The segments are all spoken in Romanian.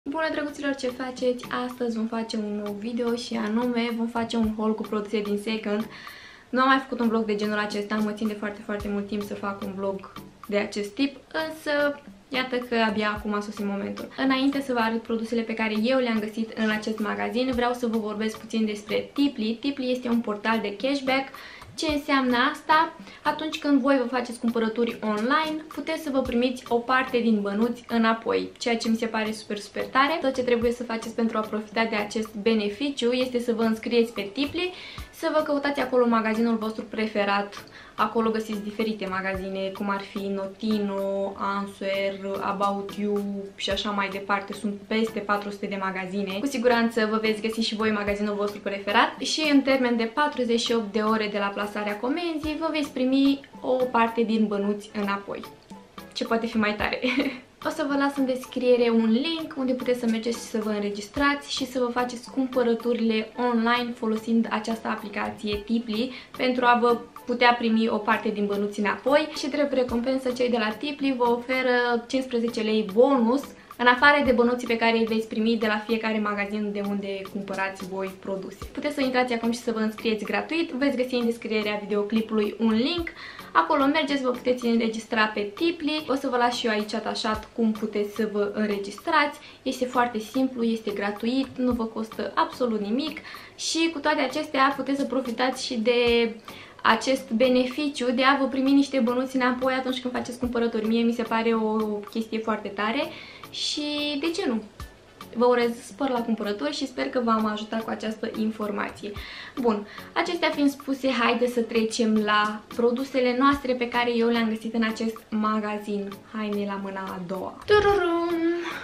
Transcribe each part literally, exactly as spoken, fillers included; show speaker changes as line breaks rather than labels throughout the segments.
Bună drăguților, ce faceți? Astăzi vom face un nou video și anume vom face un haul cu produse din Second. Nu am mai făcut un vlog de genul acesta, mă țin de foarte, foarte mult timp să fac un vlog de acest tip, însă iată că abia acum a sosit momentul. Înainte să vă arăt produsele pe care eu le-am găsit în acest magazin, vreau să vă vorbesc puțin despre Tiply. Tiply este un portal de cashback. Ce înseamnă asta? Atunci când voi vă faceți cumpărături online, puteți să vă primiți o parte din bănuți înapoi, ceea ce mi se pare super, super tare. Tot ce trebuie să faceți pentru a profita de acest beneficiu este să vă înscrieți pe Tiply, să vă căutați acolo magazinul vostru preferat. Acolo găsiți diferite magazine, cum ar fi Notino, Answer, About You și așa mai departe. Sunt peste patru sute de magazine. Cu siguranță vă veți găsi și voi magazinul vostru preferat și în termen de patruzeci și opt de ore de la plasarea comenzii vă veți primi o parte din bănuți înapoi. Ce poate fi mai tare? O să vă las în descriere un link unde puteți să mergeți și să vă înregistrați și să vă faceți cumpărăturile online folosind această aplicație Tiply pentru a vă putea primi o parte din bănuți înapoi. Și drept recompensă, cei de la Tiply vă oferă cincisprezece lei bonus în afară de bănuții pe care îi veți primi de la fiecare magazin de unde cumpărați voi produse. Puteți să intrați acum și să vă înscrieți gratuit, veți găsi în descrierea videoclipului un link. Acolo mergeți, vă puteți înregistra pe Tiply. O să vă las și eu aici atașat cum puteți să vă înregistrați. Este foarte simplu, este gratuit, nu vă costă absolut nimic și cu toate acestea puteți să profitați și de acest beneficiu de a vă primi niște bănuți înapoi atunci când faceți cumpărături. Mie mi se pare o chestie foarte tare și de ce nu? Vă urez spor la cumpărături și sper că v-am ajutat cu această informație. Bun, acestea fiind spuse, haideți să trecem la produsele noastre pe care eu le-am găsit în acest magazin. Haine la mâna a doua. Tururum!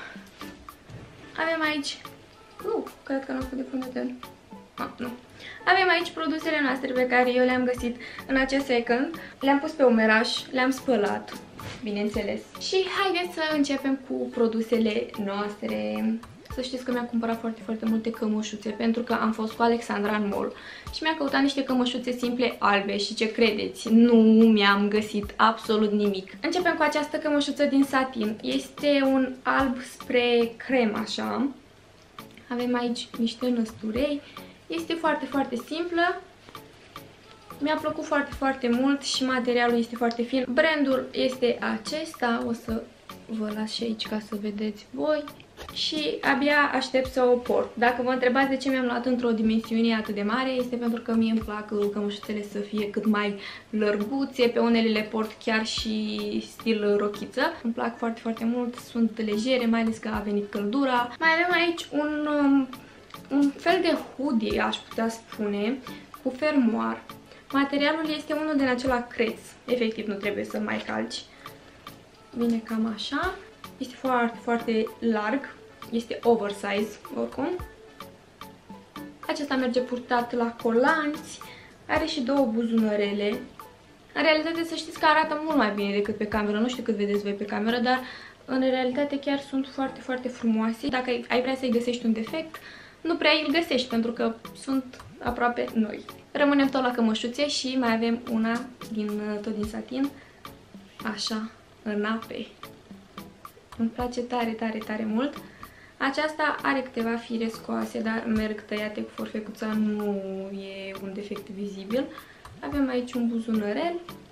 Avem aici... Uh, cred că nu am făcut de frumusețe. Ah, nu. Avem aici produsele noastre pe care eu le-am găsit în acest Second. Le-am pus pe umeraș, le-am spălat, bineînțeles. Și haideți să începem cu produsele noastre. Să știți că mi-am cumpărat foarte, foarte multe cămășuțe pentru că am fost cu Alexandra în mall și mi-a căutat niște cămășuțe simple albe și ce credeți? Nu mi-am găsit absolut nimic. Începem cu această cămășuță din satin. Este un alb spre crem așa. Avem aici niște năsturei. Este foarte, foarte simplă. Mi-a plăcut foarte, foarte mult și materialul este foarte fin. Brandul este acesta. O să vă las și aici ca să vedeți voi. Și abia aștept să o port. Dacă vă întrebați de ce mi-am luat într-o dimensiune atât de mare, este pentru că mie îmi plac cămășuțele să fie cât mai lărguțe. Pe unele le port chiar și stil rochiță. Îmi plac foarte, foarte mult. Sunt legere, mai ales că a venit căldura. Mai avem aici un... un fel de hoodie, aș putea spune, cu fermoar. Materialul este unul din acela creț. Efectiv, nu trebuie să mai calci. Vine cam așa. Este foarte, foarte larg. Este oversize, oricum. Acesta merge purtat la colanți. Are și două buzunărele. În realitate, să știți că arată mult mai bine decât pe cameră. Nu știu cât vedeți voi pe cameră, dar în realitate chiar sunt foarte, foarte frumoase. Dacă ai vrea să-i găsești un defect, nu prea îl găsești, pentru că sunt aproape noi. Rămânem tot la cămășuțe și mai avem una din, tot din satin, așa, în ape. Îmi place tare, tare, tare mult. Aceasta are câteva fire scoase, dar merg tăiate cu forfecuța, nu e un defect vizibil. Avem aici un buzunărel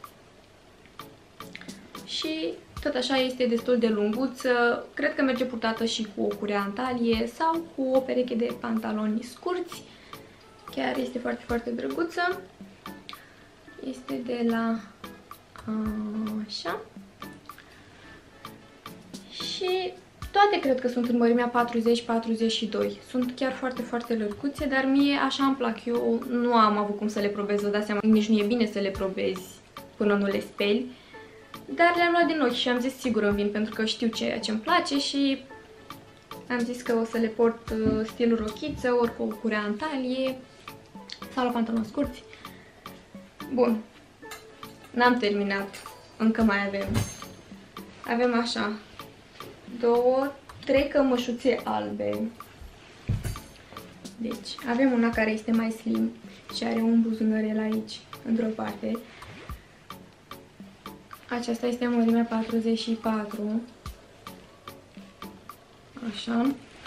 și tot așa este destul de lunguță. Cred că merge purtată și cu o curea în talie sau cu o pereche de pantaloni scurți. Chiar este foarte, foarte drăguță. Este de la... așa. Și toate cred că sunt în mărimea patruzeci patruzeci și doi. Sunt chiar foarte, foarte lărguțe, dar mie așa îmi plac. Eu nu am avut cum să le probez, vă dați seama, nici nu e bine să le probezi până nu le speli. Dar le-am luat din ochi și am zis sigur îmi vin pentru că știu ceea ce îmi place și am zis că o să le port stil rochiță, ori cu o curea în talie sau la pantaloni scurți. Bun, n-am terminat, încă mai avem. Avem așa, două, trei cămășuțe albe. Deci, avem una care este mai slim și are un buzunărel aici, într-o parte. Aceasta este în mărimea patruzeci și patru. Așa.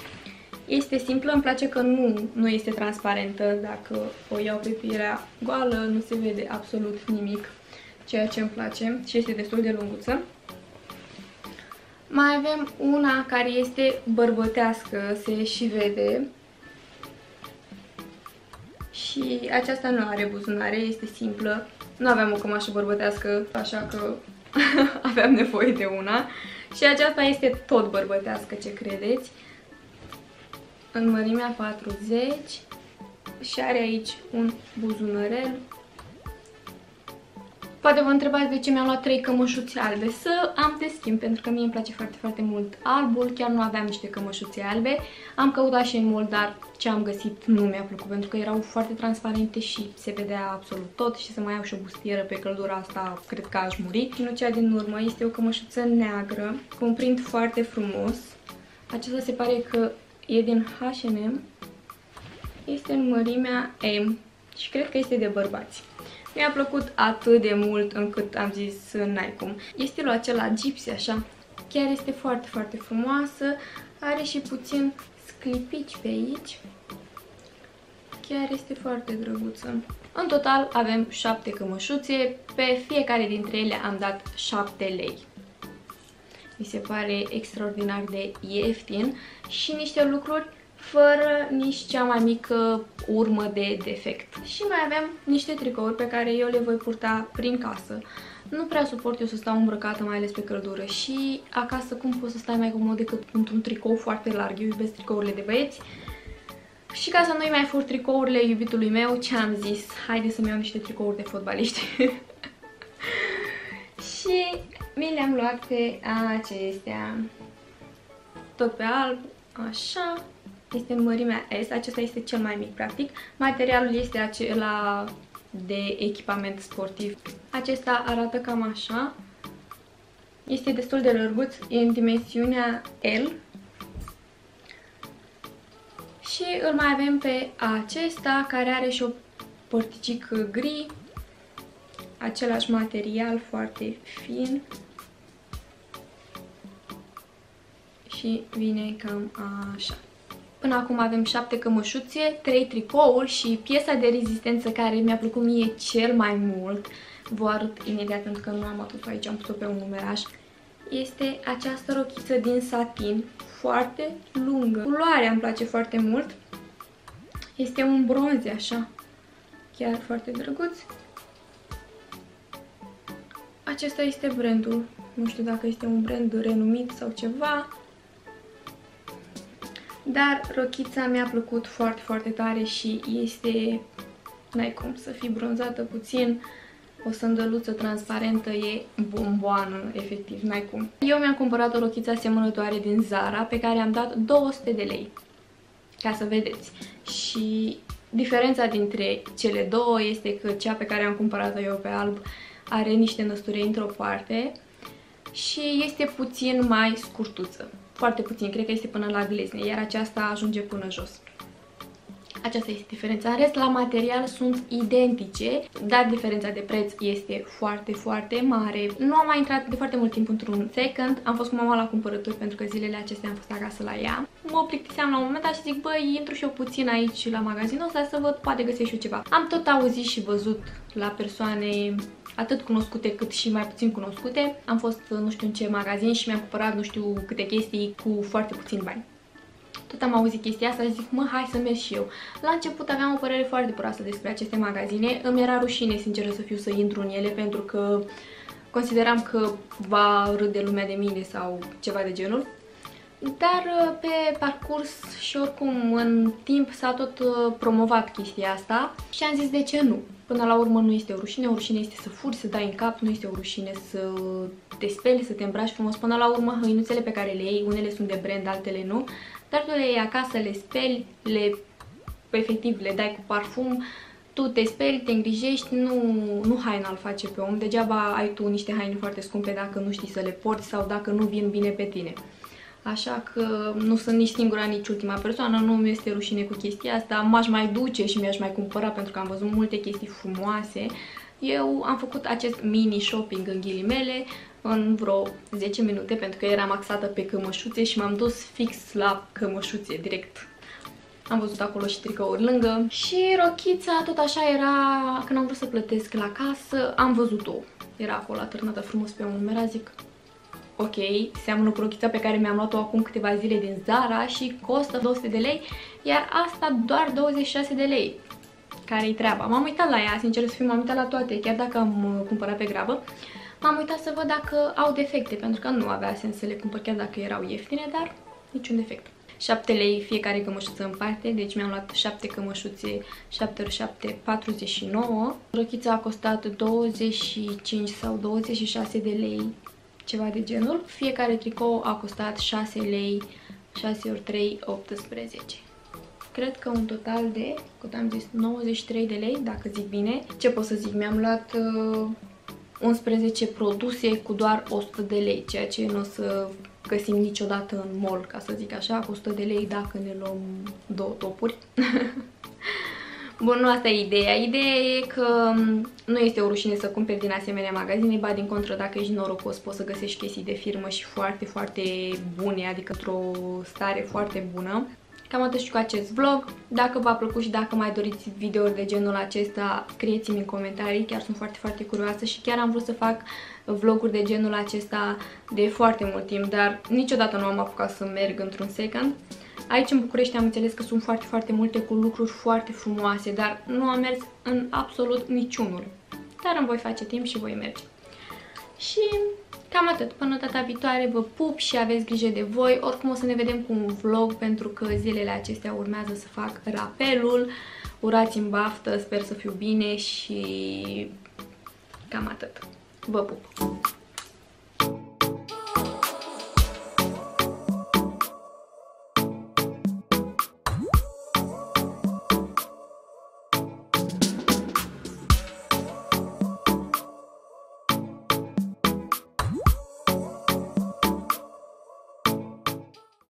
Este simplă, îmi place că nu, nu este transparentă. Dacă o iau pe pielea goală, nu se vede absolut nimic, ceea ce îmi place și este destul de lunguță. Mai avem una care este bărbătească, se și vede. Și aceasta nu are buzunare, este simplă. Nu aveam o cămașă bărbătească, așa că aveam nevoie de una. Și aceasta este tot bărbătească, ce credeți? În mărimea patruzeci și are aici un buzunărel. Poate vă întrebați de ce mi-am luat trei cămășuțe albe. Să am de schimb, pentru că mie îmi place foarte, foarte mult albul. Chiar nu aveam niște cămășuțe albe. Am căutat și în mall, dar ce am găsit nu mi-a plăcut, pentru că erau foarte transparente și se vedea absolut tot. Și să mai iau și o bustieră pe căldura asta, cred că aș muri. Și nu cea din urmă, este o cămășuță neagră, cu un print foarte frumos. Aceasta se pare că e din H and M. Este în mărimea M și cred că este de bărbați. Mi-a plăcut atât de mult încât am zis n-ai cum. E stilul acela gypsy, așa. Chiar este foarte, foarte frumoasă. Are și puțin sclipici pe aici. Chiar este foarte drăguță. În total avem șapte cămășuțe. Pe fiecare dintre ele am dat șapte lei. Mi se pare extraordinar de ieftin și niște lucruri fără nici cea mai mică urmă de defect. Și mai avem niște tricouri pe care eu le voi purta prin casă. Nu prea suport eu să stau îmbrăcată, mai ales pe căldură, și acasă cum poți să stai mai comod decât într-un tricou foarte larg. Eu iubesc tricourile de băieți. Și ca să nu-i mai fur tricourile iubitului meu, ce am zis? Haide să-mi iau niște tricouri de fotbaliști. Și mi le-am luat pe acestea. Tot pe alb, așa. Este în mărimea S, acesta este cel mai mic practic. Materialul este acela de echipament sportiv. Acesta arată cam așa. Este destul de lărguț, e în dimensiunea L. Și îl mai avem pe acesta, care are și o părticică gri. Același material, foarte fin. Și vine cam așa. Până acum avem șapte cămășuțe, trei tricouri și piesa de rezistență care mi-a plăcut mie cel mai mult. Vă arăt imediat pentru că nu am atât aici, am pus-o pe un numeraș. Este această rochiță din satin, foarte lungă. Culoarea îmi place foarte mult. Este un bronze așa, chiar foarte drăguț. Acesta este brandul, nu știu dacă este un brand renumit sau ceva. Dar rochița mi-a plăcut foarte, foarte tare și este, n-ai cum, să fii bronzată puțin. O sandăluță transparentă e bomboană, efectiv, n-ai cum. Eu mi-am cumpărat o rochiță asemănătoare din Zara, pe care am dat două sute de lei, ca să vedeți. Și diferența dintre cele două este că cea pe care am cumpărat-o eu pe alb are niște năsturei într-o parte și este puțin mai scurtuță. Foarte puțin, cred că este până la glezne, iar aceasta ajunge până jos. Aceasta este diferența. În rest, la material sunt identice, dar diferența de preț este foarte, foarte mare. Nu am mai intrat de foarte mult timp într-un second, am fost cu mama la cumpărături pentru că zilele acestea am fost acasă la ea. Mă plictiseam la un moment dat și zic, băi, intru și eu puțin aici la magazinul ăsta să văd, poate găsesc și eu ceva. Am tot auzit și văzut la persoane atât cunoscute cât și mai puțin cunoscute. Am fost nu știu în ce magazin și mi-am cumpărat nu știu câte chestii cu foarte puțin bani. Tot am auzit chestia asta și zic, mă, hai să merg și eu. La început aveam o părere foarte proastă despre aceste magazine. Îmi era rușine, sinceră să fiu, să intru în ele pentru că consideram că va râde lumea de mine sau ceva de genul. Dar pe parcurs și oricum în timp s-a tot promovat chestia asta și am zis de ce nu. Până la urmă nu este o rușine, o rușine este să furi, să dai în cap, nu este o rușine să te speli, să te îmbraci frumos. Până la urmă hăinuțele pe care le iei, unele sunt de brand, altele nu, dar tu le iei acasă, le speli, le, efectiv le dai cu parfum, tu te speli, te îngrijești, nu, nu haina îl face pe om, degeaba ai tu niște haine foarte scumpe dacă nu știi să le porți sau dacă nu vin bine pe tine. Așa că nu sunt nici singura, nici ultima persoană, nu mi este rușine cu chestia asta, m-aș mai duce și mi-aș mai cumpăra pentru că am văzut multe chestii frumoase. Eu am făcut acest mini shopping în ghilimele în vreo zece minute pentru că eram axată pe cămășuțe și m-am dus fix la cămășuțe direct. Am văzut acolo și tricouri lângă. Și rochița tot așa era, când am vrut să plătesc la casă, am văzut-o. Era acolo atârnată frumos pe un numerar, zic ok, seamănă cu rochița pe care mi-am luat-o acum câteva zile din Zara și costă două sute de lei, iar asta doar douăzeci și șase de lei. Care-i treaba? M-am uitat la ea, sincer să fiu, m-am uitat la toate, chiar dacă am cumpărat pe grabă. M-am uitat să văd dacă au defecte, pentru că nu avea sens să le cumpăr chiar dacă erau ieftine, dar niciun defect. șapte lei fiecare cămășuță în parte, deci mi-am luat șapte cămășuțe, șapte ori șapte, patruzeci și nouă. Rochița a costat douăzeci și cinci sau douăzeci și șase de lei, ceva de genul. Fiecare tricou a costat șase lei, șase ori trei, optsprezece. Cred că un total de, cât am zis, nouăzeci și trei de lei, dacă zic bine. Ce pot să zic? Mi-am luat uh, unsprezece produse cu doar o sută de lei, ceea ce nu o să găsim niciodată în mall, ca să zic așa, cu o sută de lei dacă ne luăm două topuri. Bun, nu asta e ideea. Ideea e că nu este o rușine să cumperi din asemenea magazine, ba din contră, dacă ești norocos poți să găsești chestii de firmă și foarte, foarte bune, adică într-o stare foarte bună. Cam atât și cu acest vlog. Dacă v-a plăcut și dacă mai doriți videouri de genul acesta, scrieți-mi în comentarii, chiar sunt foarte, foarte curioasă și chiar am vrut să fac vloguri de genul acesta de foarte mult timp, dar niciodată nu am apucat să merg într-un second. Aici în București am înțeles că sunt foarte, foarte multe cu lucruri foarte frumoase, dar nu am mers în absolut niciunul. Dar îmi voi face timp și voi merge. Și cam atât. Până data viitoare vă pup și aveți grijă de voi. Oricum o să ne vedem cu un vlog, pentru că zilele acestea urmează să fac rapelul. Urați-mi baftă, sper să fiu bine și cam atât. Vă pup!